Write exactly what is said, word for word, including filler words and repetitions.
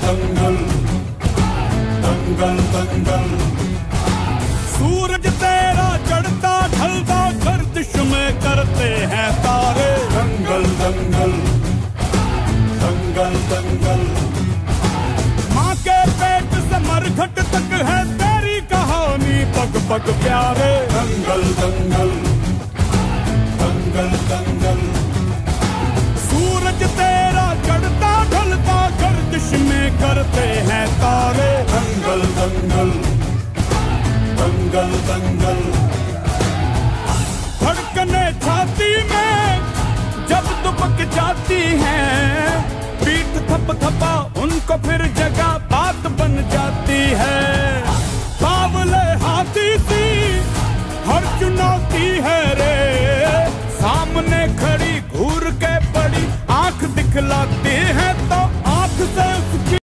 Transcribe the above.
दंगल दंगल दंगल। सूरज तेरा चढ़ता ढलता गर्दिश में करते हैं तारे। दंगल दंगल दंगल दंगल। माँ के पेट से मरघट तक है तेरी कहानी पग पग प्यारे। दंगल दंगल दंगल दंगल। सूरज तेरा चढ़ता ढलता गर्दिश में करते हैं तारे। दंगल दंगल दंगल दंगल।